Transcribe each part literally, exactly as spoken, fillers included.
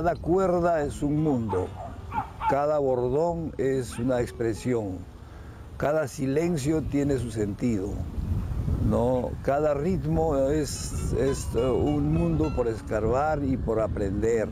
Cada cuerda es un mundo, cada bordón es una expresión, cada silencio tiene su sentido, ¿no? Cada ritmo es, es un mundo por escarbar y por aprender.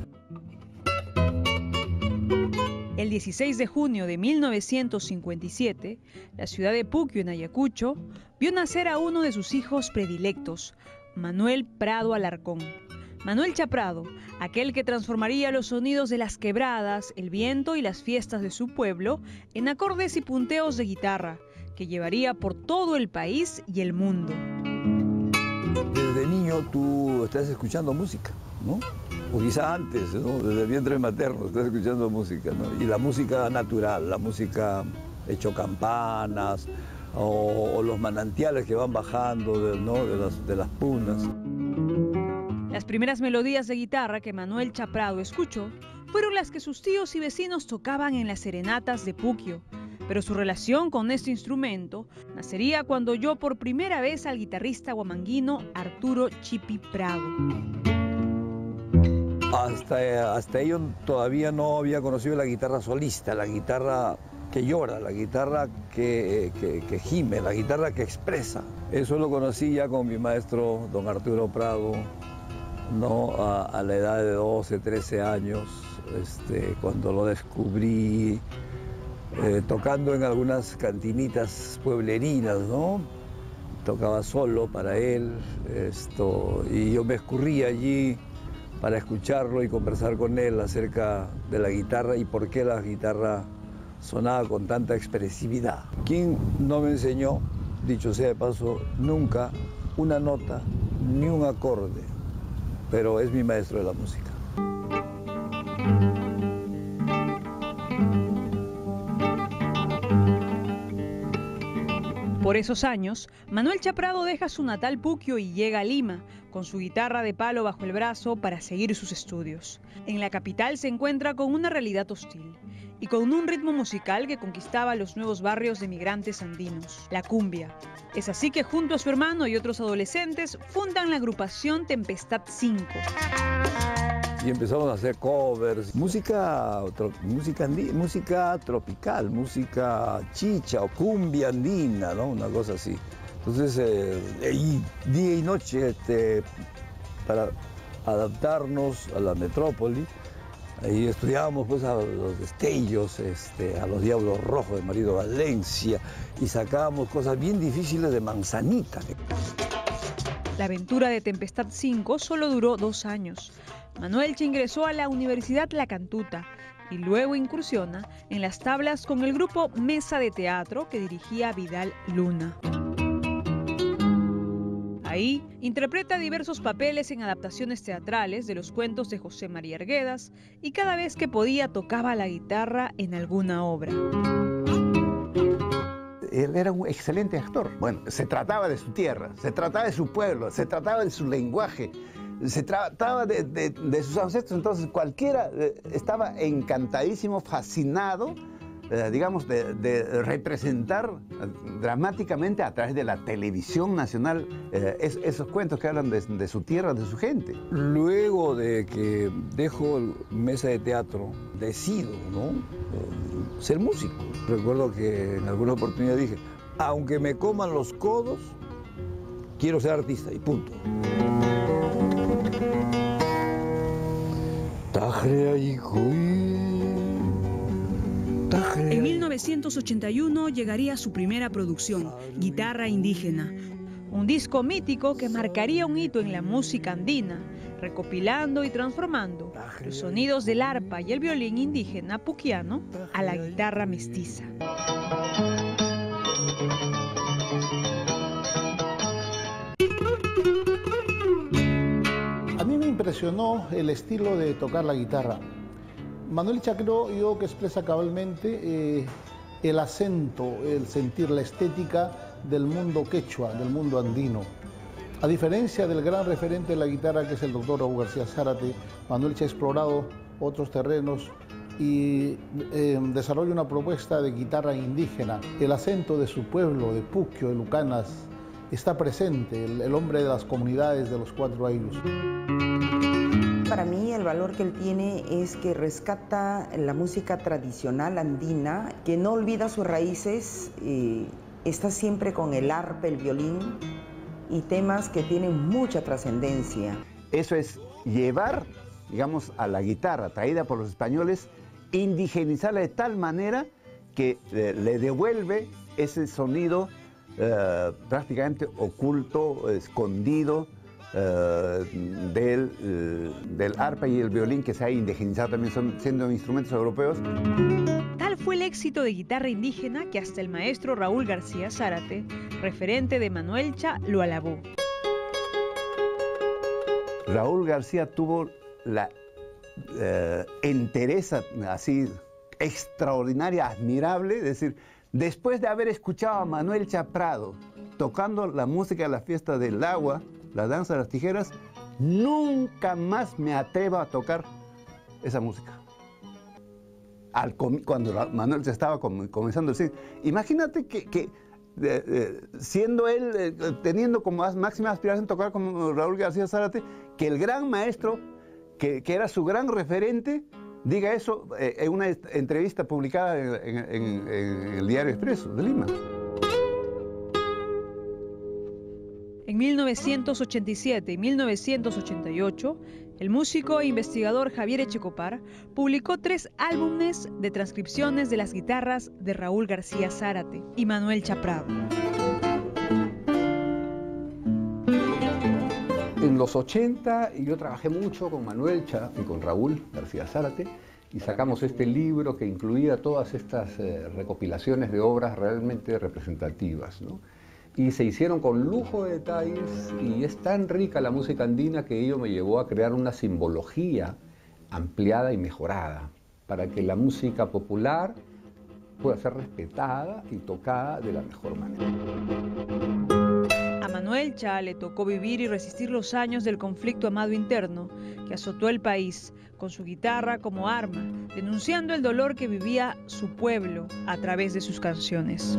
El dieciséis de junio de mil novecientos cincuenta y siete, la ciudad de Puquio, en Ayacucho, vio nacer a uno de sus hijos predilectos, Manuel Prado Alarcón. Manuel Chaprado, aquel que transformaría los sonidos de las quebradas, el viento y las fiestas de su pueblo en acordes y punteos de guitarra, que llevaría por todo el país y el mundo. Desde niño tú estás escuchando música, ¿no? O quizá antes, ¿no? Desde el vientre materno estás escuchando música, ¿no? Y la música natural, la música hecho campanas, o, o los manantiales que van bajando de, ¿no? de, las, de las punas. Las primeras melodías de guitarra que Manuel Chaprado escuchó fueron las que sus tíos y vecinos tocaban en las serenatas de Puquio, pero su relación con este instrumento nacería cuando oyó por primera vez al guitarrista huamanguino Arturo Chipi Prado. Hasta, hasta ello todavía no había conocido la guitarra solista, la guitarra que llora, la guitarra que, que, que gime, la guitarra que expresa. Eso lo conocí ya con mi maestro, don Arturo Prado, ¿no? a, a la edad de doce, trece años, este, cuando lo descubrí eh, tocando en algunas cantinitas pueblerinas, ¿no? Tocaba solo para él, esto, y yo me escurría allí para escucharlo y conversar con él acerca de la guitarra y por qué la guitarra sonaba con tanta expresividad. ¿Quién no me enseñó, dicho sea de paso, nunca una nota ni un acorde? Pero es mi maestro de la música. Por esos años, Manuel Chaprado deja su natal Puquio y llega a Lima, con su guitarra de palo bajo el brazo para seguir sus estudios. En la capital se encuentra con una realidad hostil y con un ritmo musical que conquistaba los nuevos barrios de migrantes andinos, la cumbia. Es así que junto a su hermano y otros adolescentes fundan la agrupación Tempestad cinco. Y empezamos a hacer covers, música, tro, música, andi, música tropical, música chicha o cumbia andina, ¿no? Una cosa así. Entonces, eh, y día y noche, este, para adaptarnos a la metrópoli, ahí estudiábamos pues, a los destellos, este, a los Diablos Rojos de Marido Valencia, y sacábamos cosas bien difíciles de Manzanita. La aventura de Tempestad cinco solo duró dos años. Manuelcha ingresó a la Universidad La Cantuta y luego incursiona en las tablas con el grupo Mesa de Teatro que dirigía Vidal Luna. Ahí interpreta diversos papeles en adaptaciones teatrales de los cuentos de José María Arguedas y cada vez que podía tocaba la guitarra en alguna obra. Él era un excelente actor. Bueno, se trataba de su tierra, se trataba de su pueblo, se trataba de su lenguaje, se trataba de, de, de sus ancestros. Entonces cualquiera estaba encantadísimo, fascinado, eh, digamos, de, de representar dramáticamente a través de la televisión nacional eh, es, esos cuentos que hablan de, de su tierra, de su gente. Luego de que dejo Mesa de Teatro, decido, ¿no? ser músico. Recuerdo que en alguna oportunidad dije, aunque me coman los codos, quiero ser artista y punto. En mil novecientos ochenta y uno llegaría su primera producción, Guitarra Indígena, un disco mítico que marcaría un hito en la música andina, recopilando y transformando los sonidos del arpa y el violín indígena puquiano a la guitarra mestiza. A mí me impresionó el estilo de tocar la guitarra. Manuelcha creo yo que expresa cabalmente eh, el acento, el sentir, la estética del mundo quechua, del mundo andino. A diferencia del gran referente de la guitarra que es el doctor Raúl García Zárate, Manuelcha ha explorado otros terrenos y eh, desarrolla una propuesta de guitarra indígena. El acento de su pueblo, de Puquio, de Lucanas, está presente, el, el hombre de las comunidades de los Cuatro Aylus. para mí el valor que él tiene es que rescata la música tradicional andina, que no olvida sus raíces, eh, está siempre con el arpa, el violín y temas que tienen mucha trascendencia. Eso es llevar, digamos, a la guitarra traída por los españoles, indigenizarla de tal manera que eh, le devuelve ese sonido eh, prácticamente oculto, escondido, eh, del, eh, del arpa y el violín, que se ha indigenizado también, son, siendo instrumentos europeos. Tal fue el éxito de guitarra indígena que hasta el maestro Raúl García Zárate, referente de Manuelcha, lo alabó. Raúl García tuvo la eh, entereza así extraordinaria, admirable, es decir, después de haber escuchado a Manuelcha Prado tocando la música de la fiesta del agua, la danza de las tijeras, nunca más me atrevo a tocar esa música. Al cuando Manuel se estaba comenzando a decir, imagínate que, que eh, eh, siendo él, eh, teniendo como máxima aspiración tocar como Raúl García Zárate, que el gran maestro, que, que era su gran referente, diga eso eh, en una entrevista publicada en, en, en, en el Diario Expreso de Lima. En mil novecientos ochenta y siete y mil novecientos ochenta y ocho, el músico e investigador Javier Echecopar publicó tres álbumes de transcripciones de las guitarras de Raúl García Zárate y Manuelcha Prado. En los ochenta yo trabajé mucho con Manuelcha y con Raúl García Zárate y sacamos este libro que incluía todas estas eh, recopilaciones de obras realmente representativas, ¿no? Y se hicieron con lujo de detalles y es tan rica la música andina que ello me llevó a crear una simbología ampliada y mejorada para que la música popular pueda ser respetada y tocada de la mejor manera. A Manuelcha le tocó vivir y resistir los años del conflicto armado interno que azotó el país, con su guitarra como arma, denunciando el dolor que vivía su pueblo a través de sus canciones.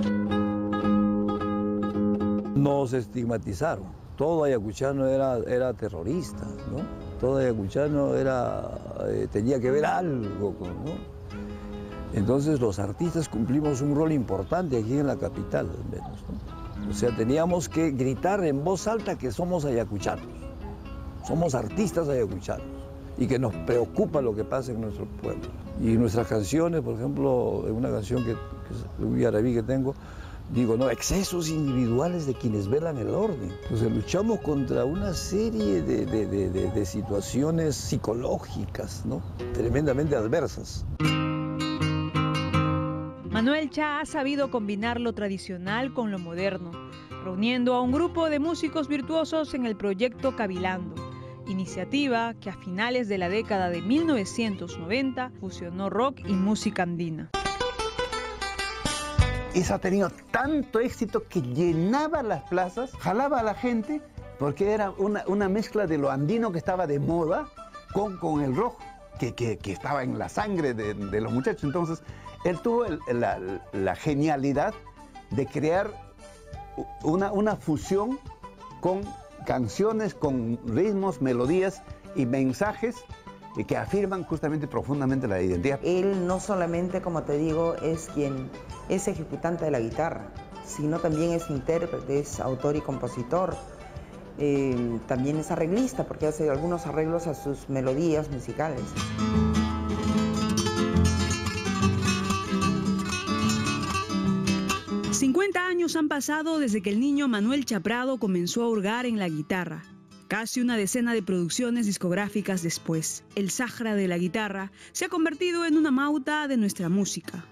Nos estigmatizaron. Todo ayacuchano era, era terrorista, ¿no? Todo ayacuchano era, eh, tenía que ver algo con, ¿no? Entonces los artistas cumplimos un rol importante aquí en la capital, al menos, ¿no? O sea, teníamos que gritar en voz alta que somos ayacuchanos, somos artistas ayacuchanos y que nos preocupa lo que pasa en nuestro pueblo. Y nuestras canciones, por ejemplo, en una canción que, que un yarabí que tengo, digo, no, excesos individuales de quienes velan el orden. Entonces luchamos contra una serie de, de, de, de, de situaciones psicológicas, ¿no? Tremendamente adversas. Manuelcha ha sabido combinar lo tradicional con lo moderno, reuniendo a un grupo de músicos virtuosos en el proyecto Cavilando, iniciativa que a finales de la década de mil novecientos noventa fusionó rock y música andina. Eso ha tenido tanto éxito que llenaba las plazas, jalaba a la gente, porque era una, una mezcla de lo andino que estaba de moda con, con el rock, que, que, que estaba en la sangre de, de los muchachos. Entonces, él tuvo el, la, la genialidad de crear una, una fusión con canciones, con ritmos, melodías y mensajes que afirman justamente profundamente la identidad. Él no solamente, como te digo, es quien es ejecutante de la guitarra, sino también es intérprete, es autor y compositor. Eh, también es arreglista, porque hace algunos arreglos a sus melodías musicales. cincuenta años han pasado desde que el niño Manuelcha Prado comenzó a hurgar en la guitarra. Casi una decena de producciones discográficas después, el Sahara de la guitarra se ha convertido en una mauta de nuestra música.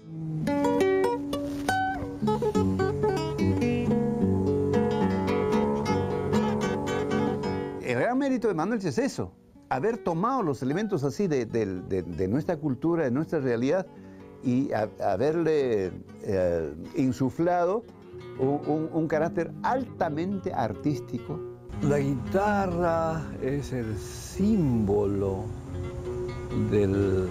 El gran mérito de Manuelcha es eso, haber tomado los elementos así de, de, de, de nuestra cultura, de nuestra realidad, y a, haberle eh, insuflado un, un, un carácter altamente artístico. La guitarra es el símbolo del,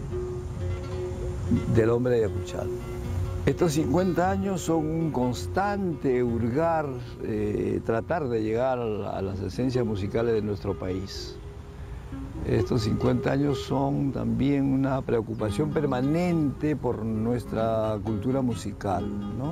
del hombre ayacuchano. Estos cincuenta años son un constante hurgar, eh, tratar de llegar a las esencias musicales de nuestro país. Estos cincuenta años son también una preocupación permanente por nuestra cultura musical, ¿no?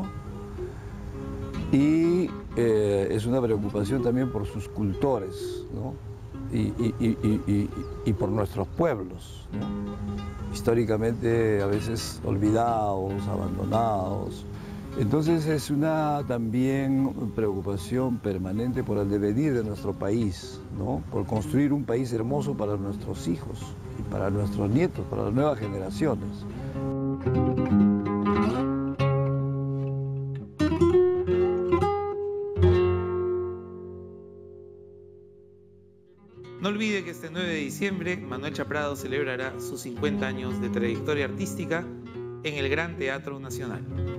Y eh, es una preocupación también por sus cultores, ¿no? y, y, y, y, y por nuestros pueblos, ¿no? Históricamente a veces olvidados, abandonados. Entonces es una también preocupación permanente por el devenir de nuestro país, ¿no? Por construir un país hermoso para nuestros hijos y para nuestros nietos, para las nuevas generaciones. No olvide que este nueve de diciembre Manuel Chaprado celebrará sus cincuenta años de trayectoria artística en el Gran Teatro Nacional.